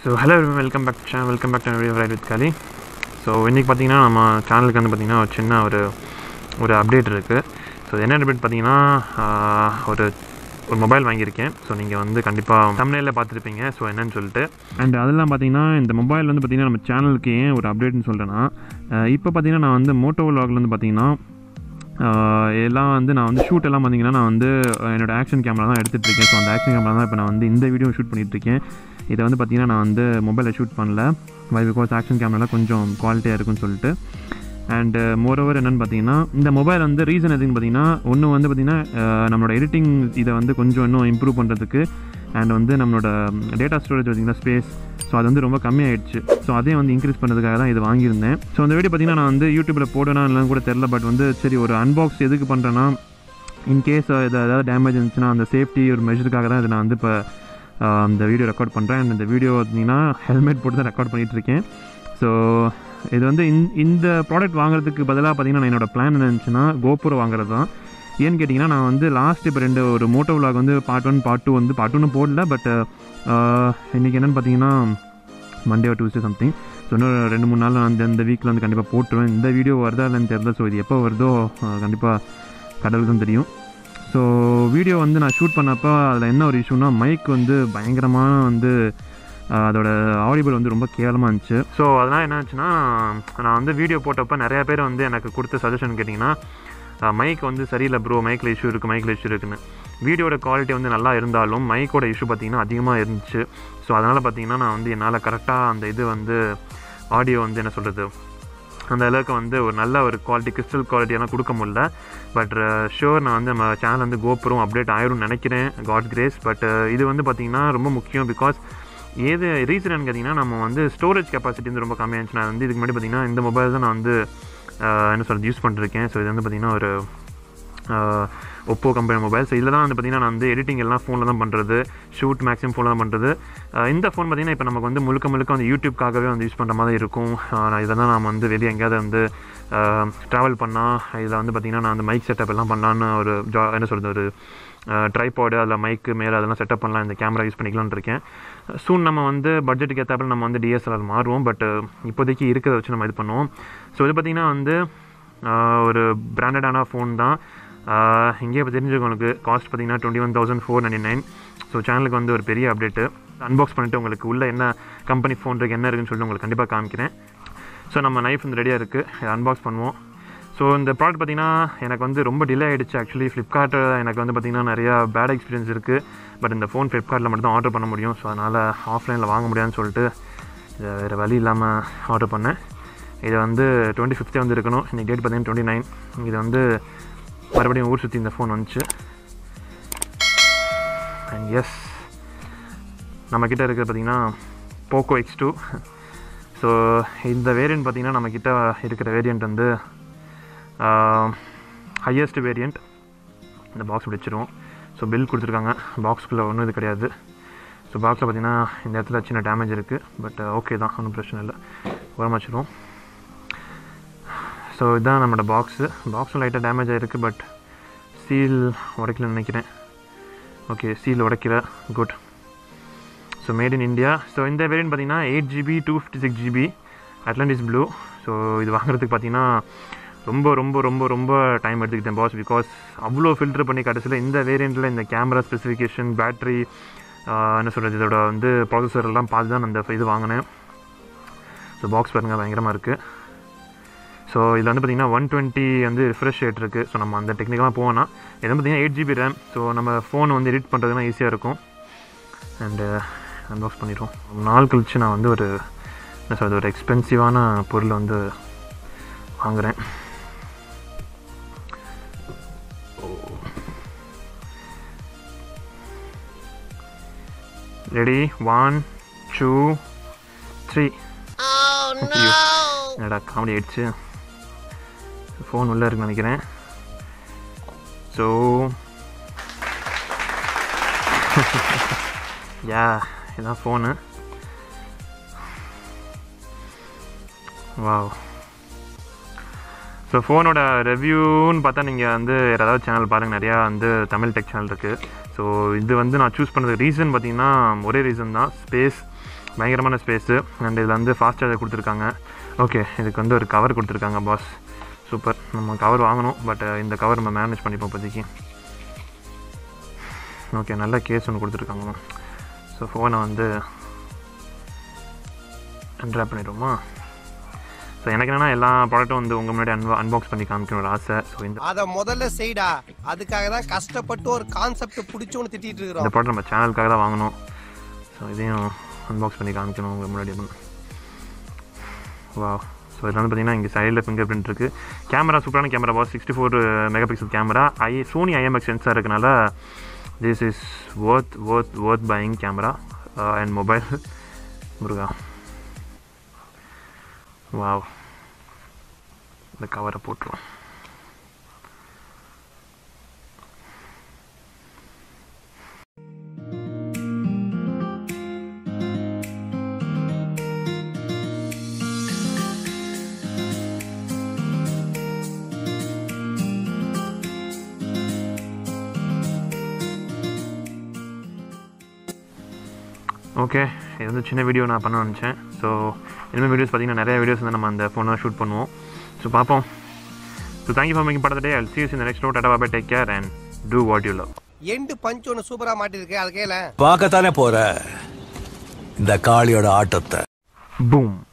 So hello everyone, welcome back to channel, welcome back to another video with Kali. So இன்னைக்கு பாத்தீங்கன்னா நம்ம சேனலுக்கு வந்து பாத்தீங்கன்னா ஒரு சின்ன ஒரு அப்டேட் இருக்கு. ஸோ என்ன அப்டேட் பார்த்தீங்கன்னா ஒரு மொபைல் வாங்கியிருக்கேன். ஸோ நீங்கள் வந்து கண்டிப்பாக தம்ப்நெயிலில் பார்த்துருப்பீங்க. ஸோ என்னன்னு சொல்லிட்டு அண்ட் அதெல்லாம் பார்த்தீங்கன்னா இந்த மொபைல் வந்து பார்த்தீங்கன்னா நம்ம சேனலுக்கு ஏன் ஒரு அப்டேட்னு சொல்கிறேன்னா, இப்போ பார்த்தீங்கன்னா நான் வந்து மோட்டோ விலாகில் வந்து பார்த்தீங்கன்னா எல்லாம் வந்து நான் வந்து ஷூட் எல்லாம் பார்த்தீங்கன்னா நான் வந்து என்னோடய ஆக்ஷன் கேமரா தான் எடுத்துகிட்டு இருக்கேன். ஸோ அந்த ஆக்ஷன் கேமரா தான் இப்போ நான் வந்து இந்த வீடியோ ஷூட் பண்ணிகிட்ருக்கேன். இதை வந்து பார்த்திங்கன்னா நான் வந்து மொபைலில் ஷூட் பண்ணல, பிகாஸ் ஆக்ஷன் கேமராலாம் கொஞ்சம் குவாலிட்டியாக இருக்குன்னு சொல்லிட்டு. அண்டு மோரோவர் என்னென்னு பார்த்தீங்கன்னா இந்த மொபைல் வந்து ரீசன் எதுன்னு பார்த்தீங்கன்னா, ஒன்று வந்து பார்த்திங்கன்னா நம்மளோட எடிட்டிங் இதை வந்து கொஞ்சம் இன்னும் இம்ப்ரூவ் பண்ணுறதுக்கு, அண்ட் வந்து நம்மளோட டேட்டா ஸ்டோரேஜ் பார்த்திங்கன்னா ஸ்பேஸ், ஸோ அது வந்து ரொம்ப கம்மியாகிடுச்சு. ஸோ அதையும் வந்து இன்க்ரீஸ் பண்ணுறதுக்காக தான் இது வாங்கியிருந்தேன். ஸோ அந்த வீடியோ பார்த்திங்கன்னா நான் வந்து யூடியூப்பில் போடணும் இல்லைன்னு கூட தெரில, பட் வந்து சரி ஒரு அன்பாக்ஸ் எதுக்கு பண்ணுறேன்னா, இன்கேஸ் ஏதாவது டேமேஜ் இருந்துச்சுன்னா அந்த சேஃப்டி ஒரு மெஷருக்காக தான் இதை நான் வந்து இப்போ அந்த வீடியோ ரெக்கார்ட் பண்ணுறேன். அண்ட் இந்த வீடியோ பார்த்திங்கன்னா ஹெல்மெட் போட்டு தான் ரெக்கார்ட் பண்ணிகிட்ருக்கேன். ஸோ இது வந்து இந்த ப்ராடக்ட் வாங்குறதுக்கு பதிலாக பார்த்திங்கன்னா நான் என்னோடய பிளான் என்ன இருந்துச்சுன்னா GoPro வாங்குறது தான். ஏன்னு கேட்டிங்கன்னா நான் வந்து லாஸ்ட் இப்போ ஒரு மோட்டோ விலாக் வந்து பார்ட் 1 பார்ட் 2 வந்து பார்ட் 1 போடல, பட் இன்றைக்கி என்னென்னு பார்த்தீங்கன்னா Monday or Tuesday something. So இன்னும் 2-3 நாள் நான் இந்த வீக்கில் வந்து கண்டிப்பாக போட்டுருவேன். இந்த வீடியோ வருதா இல்லைன்னு தெரியல. ஸோ இது எப்போ வருதோ கண்டிப்பாக கடவுளுக்கு தான் தெரியும். ஸோ வீடியோ வந்து நான் ஷூட் பண்ணப்போ அதில் என்ன ஒரு இஷ்யூனா, மைக் வந்து பயங்கரமான வந்து அதோட ஆடிபிள் வந்து ரொம்ப கேவலமாக இருந்துச்சு. ஸோ அதனால் என்ன ஆச்சுன்னா, நான் வந்து வீடியோ போட்டப்போ நிறையா பேர் வந்து எனக்கு கொடுத்த சஜஷன் கேட்டிங்கன்னா, மைக் வந்து சரியில்லை ப்ரோ, மைக்கில் இஷ்யூ இருக்குன்னு. வீடியோட குவாலிட்டி வந்து நல்லா இருந்தாலும் மைக்கோட இஷ்யூ பார்த்திங்கன்னா அதிகமாக இருந்துச்சு. ஸோ அதனால் பார்த்திங்கன்னா நான் வந்து என்னால் கரெக்டாக அந்த இது வந்து ஆடியோ வந்து என்ன சொல்கிறது, அந்த அளவுக்கு வந்து ஒரு நல்ல ஒரு குவாலிட்டி கிறிஸ்டல் குவாலிட்டியெல்லாம் கொடுக்க முடியல. பட் ஷுவர் நான் வந்து நம்ம சேனல் வந்து GoPro அப்டேட் ஆயிரும்னு நினைக்கிறேன், காட் கிரேஸ். பட் இது வந்து பார்த்திங்கன்னா ரொம்ப முக்கியம். பிகாஸ் ஏது ரீசன் கேட்டிங்கன்னா, நம்ம வந்து ஸ்டோரேஜ் கெப்பாசிட்டி வந்து ரொம்ப கம்மியாகிடுச்சு. நான் வந்து இதுக்கு முன்னாடி பார்த்திங்கன்னா இந்த மொபைல் தான் நான் வந்து என்ன சொல்கிறது யூஸ் பண்ணிருக்கேன். ஸோ இது வந்து பார்த்திங்கன்னா ஒரு ஒப்போ கம்பெனி மொபைல். ஸோ இதில் தான் வந்து பார்த்திங்கன்னா நான் வந்து எடிட்டிங் எல்லாம் ஃபோனில் தான் பண்ணுறது, ஷூட் மேக்ஸிமம் ஃபோனில் தான் பண்ணுறது. இந்த ஃபோன் பார்த்திங்கன்னா இப்போ நமக்கு வந்து முழுக்க வந்து யூடியூப்காகவே வந்து யூஸ் பண்ணுற மாதிரி இருக்கும். இதெல்லாம் நம்ம வந்து வெளியே எங்கேயாவது வந்து ட்ராவல் பண்ணால் இதில் வந்து பார்த்திங்கன்னா நான் அந்த மைக் செட்டப் எல்லாம் பண்ணலான்னு ஒரு என்ன சொல்கிறது ஒரு ட்ரைபாடு அதில் மைக்கு மேலே அதெல்லாம் செட்டப் பண்ணலாம், இந்த கேமரா யூஸ் பண்ணிக்கலான்னு இருக்கேன். சூன் நம்ம வந்து பட்ஜெட்டுக்கு ஏற்றாப்பில் நம்ம வந்து DSLR மாறுவோம். பட் இப்போதைக்கு இருக்கிறத வச்சு நம்ம இது பண்ணுவோம். ஸோ இது பார்த்திங்கன்னா வந்து ஒரு பிராண்டடான ஃபோன் தான். இங்கே இப்போ தெரிஞ்சுக்கவங்களுக்கு காஸ்ட் பார்த்திங்கன்னா 21,499. ஸோ சேனலுக்கு வந்து ஒரு பெரிய அப்டேட்டு. அன்பாக்ஸ் பண்ணிவிட்டு உங்களுக்கு உள்ள என்ன கம்பெனி ஃபோன் இருக்குது என்ன இருக்குன்னு சொல்லிட்டு உங்களுக்கு கண்டிப்பாக காமிக்கிறேன். ஸோ நம்ம நைஃப் வந்து ரெடியாக இருக்குது, அன்பாக்ஸ் பண்ணுவோம். ஸோ இந்த ப்ராடக்ட் பார்த்திங்கன்னா எனக்கு வந்து ரொம்ப டிலே ஆகிடுச்சு. ஆக்சுவலி ஃப்ளிப்கார்ட்டில் எனக்கு வந்து பார்த்திங்கன்னா நிறையா பேட் எக்ஸ்பீரியன்ஸ் இருக்குது. பட் இந்த ஃபோன் ஃப்ளிப்கார்ட்டில் மட்டும் தான் ஆர்டர் பண்ண முடியும். ஸோ அதனால் ஆஃப்லைனில் வாங்க முடியாதுன்னு சொல்லிட்டு இதை வேறு வழி இல்லாமல் ஆர்டர் பண்ணேன். இதை வந்து 25 வந்து இருக்கணும். இன்றைக்கி டேட் பார்த்திங்கன்னா 29. இது வந்து மறுபடியும் ஊர் சுற்றி இந்த ஃபோன் வந்துச்சு. அண்ட் எஸ், நம்மக்கிட்ட இருக்கிறது பார்த்திங்கன்னா Poco X2. ஸோ இந்த வேரியண்ட் பார்த்திங்கன்னா நம்மக்கிட்ட இருக்கிற வேரியண்ட் வந்து ஹையஸ்ட் வேரியண்ட். இந்த பாக்ஸ் வச்சுருவோம். ஸோ பில் கொடுத்துருக்காங்க, பாக்ஸ்குள்ளே ஒன்றும் இது கிடையாது. ஸோ பாக்ஸில் பார்த்திங்கன்னா இந்த இடத்துல சின்ன டேமேஜ் இருக்குது, பட் ஓகே தான், ஒன்றும் பிரச்சனை இல்லை, உரம் வச்சுருவோம். ஸோ இதுதான் நம்மளோட பாக்ஸும் லைட்டாக டேமேஜ் ஆகிருக்கு, பட் சீல் உடைக்கலன்னு நினைக்கிறேன். ஓகே, சீல் உடைக்கல, good. So made in India. So இந்த வேரியண்ட் பார்த்திங்கன்னா 8GB 256GB Atlantis blue. So இது வாங்குறதுக்கு பார்த்திங்கன்னா ரொம்ப ரொம்ப ரொம்ப ரொம்ப டைம் எடுத்துக்கிட்டேன் பாஸ். பிகாஸ் அவ்வளோ ஃபில்டர் பண்ணி கடைசியில் இந்த வேரியண்ட்டில் இந்த கேமரா ஸ்பெசிஃபிகேஷன், பேட்ரி, என்ன சொல்கிறது, இதோட வந்து ப்ராசஸர் எல்லாம் பார்த்து தான் அந்த இது வாங்கினேன். ஸோ பாக்ஸ் பாருங்கள் பயங்கரமாக இருக்குது. ஸோ இதில் வந்து பார்த்திங்கன்னா 120 வந்து ரிஃப்ரெஷ் ரேட் இருக்குது. ஸோ நம்ம அந்த டெக்னிக்கெலாம் போனால் இது பார்த்திங்கன்னா 8GB ரேம். ஸோ நம்ம ஃபோன் வந்து எடிட் பண்ணுறதுனா ஈஸியாக இருக்கும். அண்டு அன்பாக்ஸ் பண்ணிடுவோம். நாள் கழிச்சு நான் வந்து ஒரு என்ன சொல்கிறது ஒரு எக்ஸ்பென்சிவான பொருள் வந்து வாங்குகிறேன். ரெடி, 1 2 3. என்னடா காமெடி ஆயிடுச்சு. ஃபோன் உள்ளே இருக்குன்னு நினைக்கிறேன். ஸோ இதுதான் ஃபோனு. வாவ். ஸோ ஃபோனோட ரிவ்யூன்னு பார்த்தா நீங்கள் வந்து ஏதாவது சேனல் பாருங்கள், நிறையா வந்து தமிழ் டெக் சேனல் இருக்குது. ஸோ இது வந்து நான் சூஸ் பண்ணுறதுக்கு ரீசன் பார்த்திங்கன்னா ஒரே ரீசன் தான், ஸ்பேஸ். பயங்கரமான ஸ்பேஸு. அண்ட் இதில் வந்து ஃபாஸ்ட் சார்ஜர் கொடுத்துருக்காங்க. ஓகே, இதுக்கு வந்து ஒரு கவர் கொடுத்துருக்காங்க பாஸ். சூப்பர். நம்ம கவர் வாங்கணும், பட் இந்த கவர் நம்ம மேனேஜ் பண்ணிப்போம் இப்போதைக்கு. ஓகே, நல்ல கேஸ் ஒன்று கொடுத்துருக்காங்க. ஸோ ஃபோனை வந்து அன்ட்ராப் பண்ணிடுவோமா? ஸோ எனக்கு என்னென்னா எல்லா ப்ராடக்ட்டும் வந்து உங்கள் முன்னாடி அன்பாக்ஸ் பண்ணி காமிக்கணும் ஒரு ஆசை. ஸோ அதை முதல்ல செய்டா, அதுக்காக தான் கஷ்டப்பட்டு ஒரு கான்செப்ட் பிடிச்சோன்னு திட்டிகிட்டு இருக்கிறோம். இந்த ப்ராடக்ட் நம்ம சேனலுக்காக தான் வாங்கணும். ஸோ இதையும் அன்பாக்ஸ் பண்ணி காமிக்கணும் உங்கள் முன்னாடி. வா. ஸோ இதில் வந்து பார்த்தீங்கன்னா இங்கே சைடில் ஃபிங்கர் பிரிண்ட் இருக்குது. கேமரா சூப்பரான camera boss. 64 mega pixel camera. Sony IMX sensor இருக்கனால this is worth buying camera and mobile. முருகா, வாவ். இந்த கவரை போட்டுருவோம். ஓகே, இது வந்து சின்ன வீடியோ நான் பண்ண நினச்சேன். ஸோ இனிமேல் வீடியோஸ் பார்த்தீங்கன்னா நிறைய வீடியோஸ் வந்து நம்ம அந்த ஃபோனை ஷூட் பண்ணுவோம். ஸோ பார்ப்போம். So thank you for making part of the day. I'll see you in the next note. Tata, bye, take care and do what you love. End punch ஒன்று சூப்பராக மாட்டிருக்கு. அது கேள பார்க்கத்தானே போற இந்த காளியோட ஆட்டத்தை. பூம்.